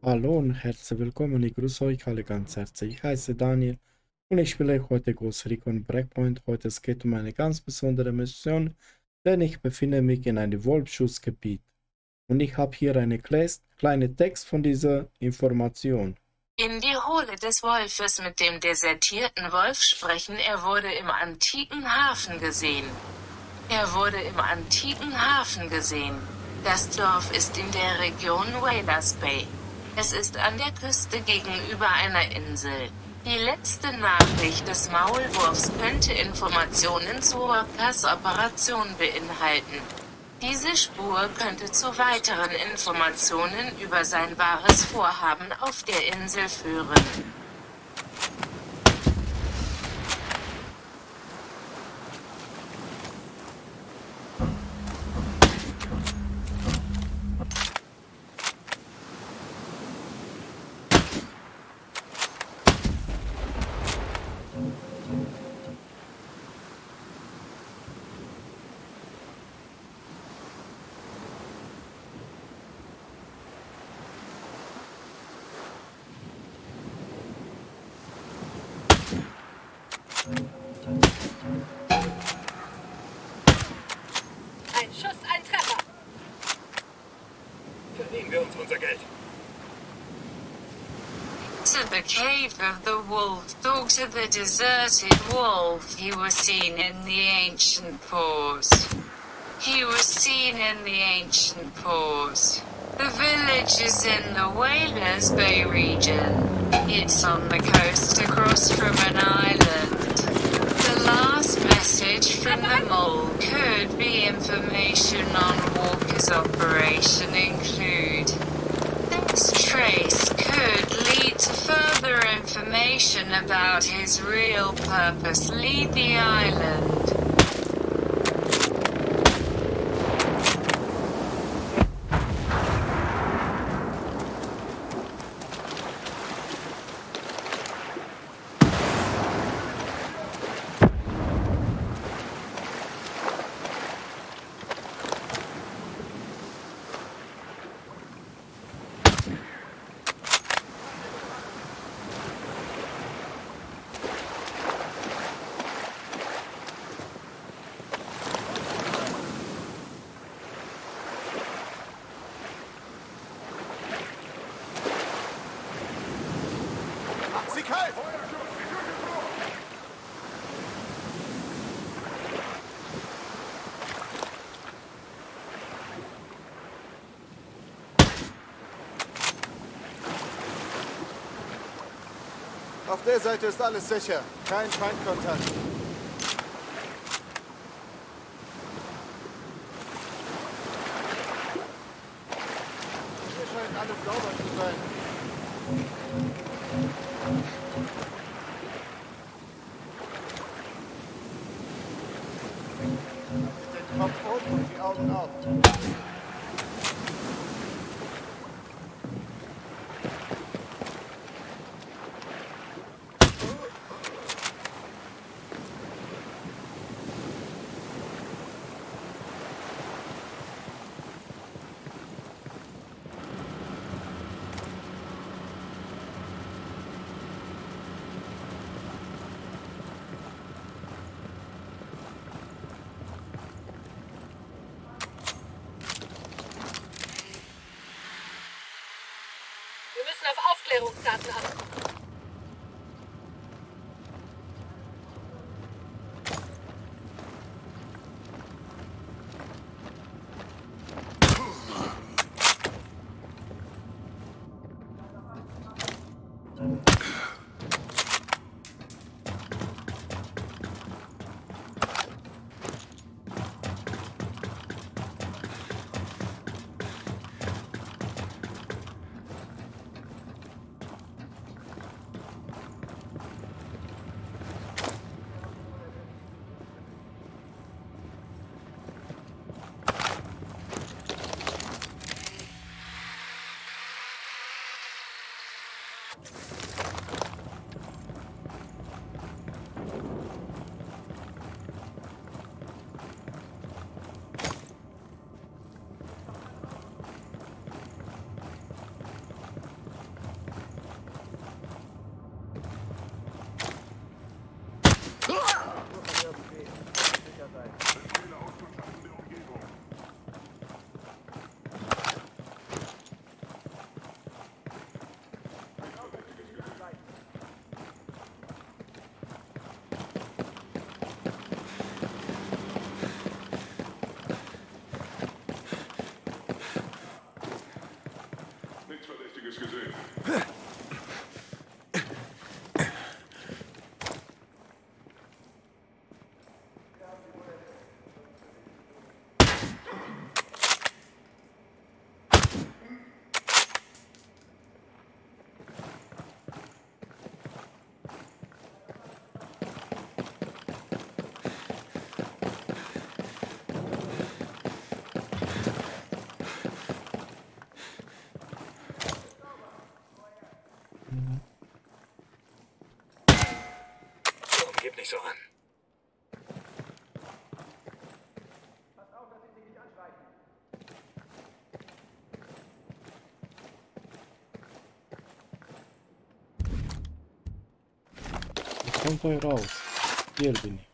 Hallo und herzlich willkommen. Ich grüße euch alle ganz herzlich. Ich heiße Daniel und ich spiele heute Ghost Recon Breakpoint. Heute es geht um eine ganz besondere Mission, denn ich befinde mich in einem Wolfschutzgebiet. Und ich habe hier eine kleine Text von dieser Information. In die Höhle des Wolfes mit dem desertierten Wolf sprechen. Er wurde im antiken Hafen gesehen. Das Dorf ist in der Region Whalers Bay. Es ist an der Küste gegenüber einer Insel. Die letzte Nachricht des Maulwurfs könnte Informationen zur Orcas Operation beinhalten. Diese Spur könnte zu weiteren Informationen über sein wahres Vorhaben auf der Insel führen. Ein Schuss, ein Treffer. Verdienen wir uns unser Geld. To the cave of the wolf, dog to the deserted wolf. He was seen in the ancient pause. The village is in the Whalers Bay region. It's on the coast across from an island. The last message from the mole could be information on Walker's operation include. This trace could lead to further information about his real purpose. Leave the island. Macht sie kalt! Auf der Seite ist alles sicher. Kein Feindkontakt. Hier scheint alles sauber zu sein. Den Kopf hoch und die Augen auf. Wir müssen auf Aufklärungsdaten achten. Einiges gesehen. Gib nicht so an. Wo kommt euch raus? Hier bin ich.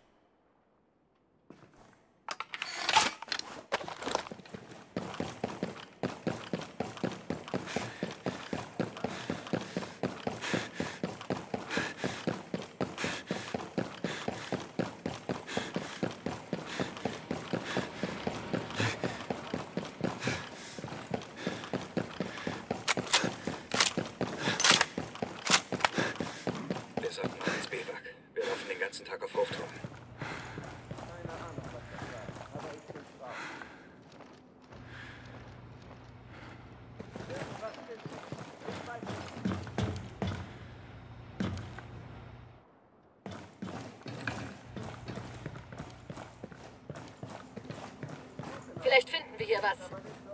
Wir sollten mal ins Biwak. Wir laufen den ganzen Tag auf Hochtouren. Vielleicht finden wir hier was.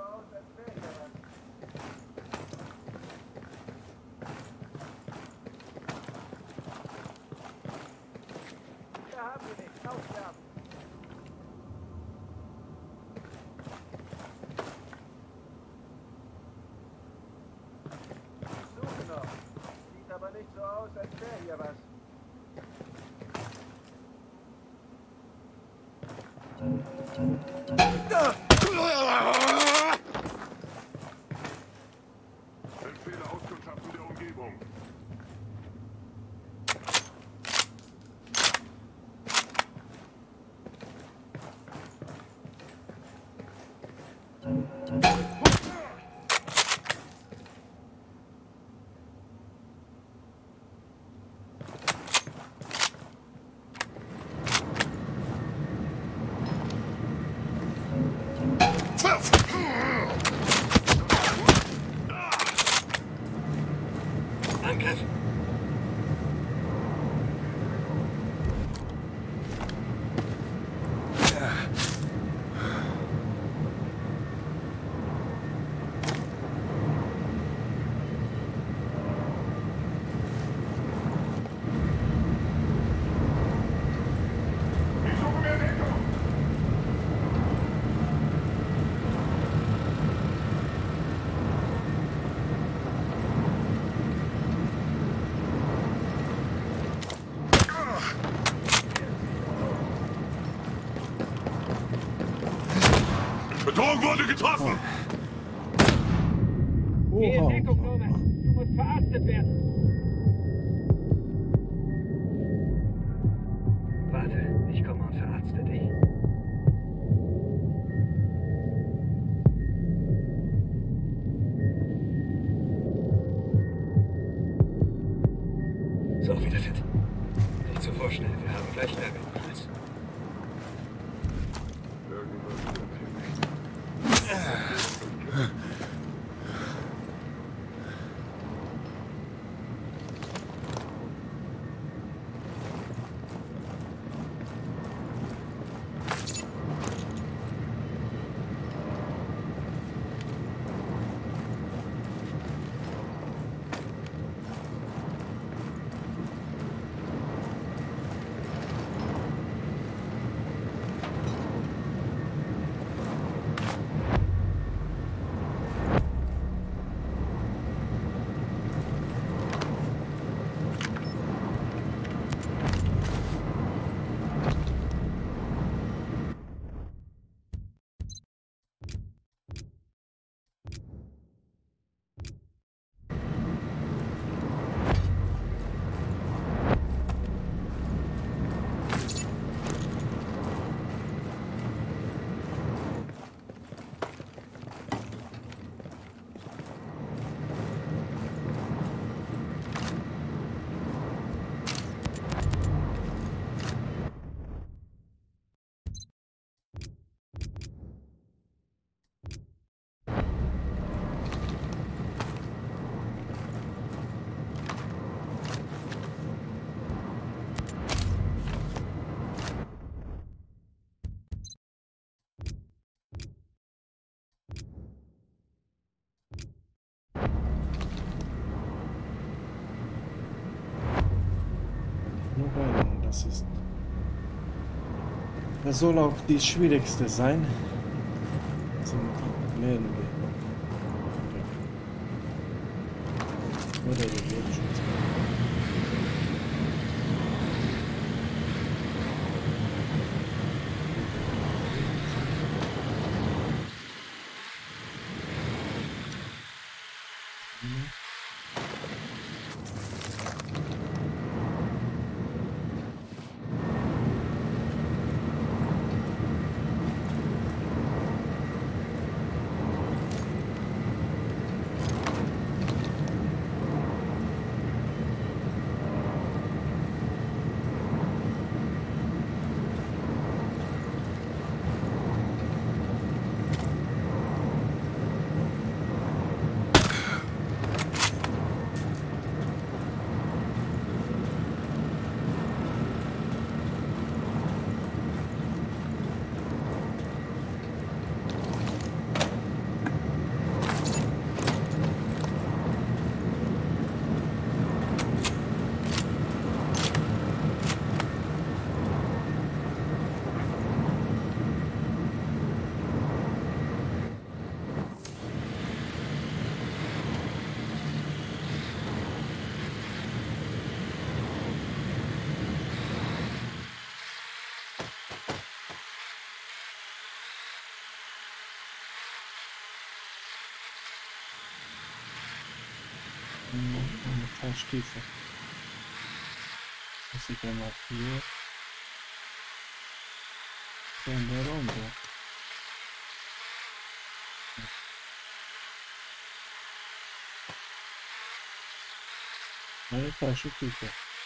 Sieht aber nicht so aus, als wäre hier was. Empfehle Auskundschaften der Umgebung. Angriff! Ich suche mehr Deckung. Bedrohung wurde getroffen! Oha. Du musst verarztet werden. Warte, ich komme und verarzte dich. So, wieder fit. Nicht zu vorschnell, wir haben gleich Ärger im Hals. Irgendwas stimmt hier nicht. Das ist... Das soll auch die schwierigste sein. Zum Lernen gehen. Oder der Bodenschutz. Eine Fahrstufe. Das ist einmal hier. Dann der runter. Eine Fahrstufe.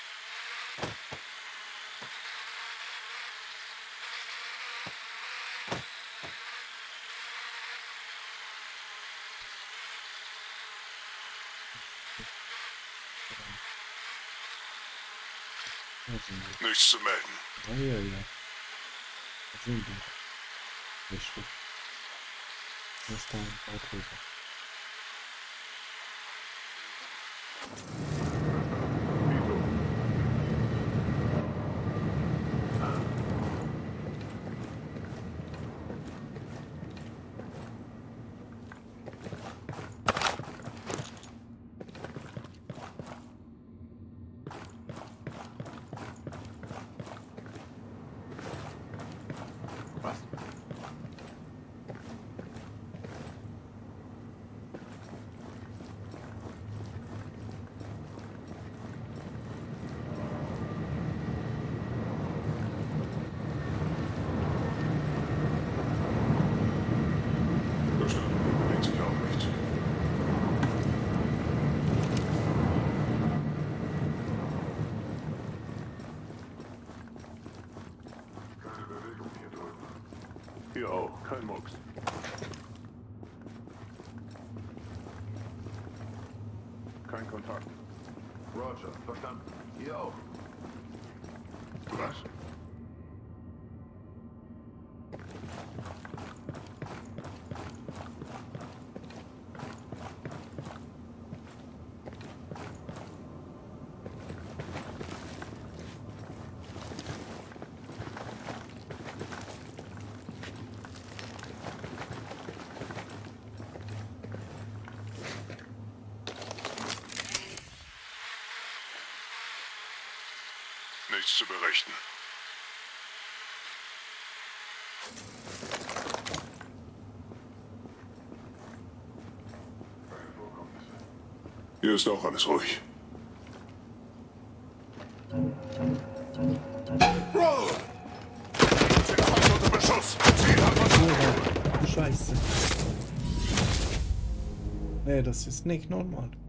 Nichts zu melden. Ja, ja, ja. Da sind wir. Richtig. Das ist da ein paar drüber. Was? Bewegt sich auch nicht. Keine Bewegung hier drüben. Hier auch, kein Mucks. Kein Kontakt. Roger, verstanden. Hier auch. Was? Nichts zu berichten. Hier ist auch alles ruhig. Roll! Den Feind unter Beschuss! Ziel hat man! Scheiße. Nee, das ist nicht normal.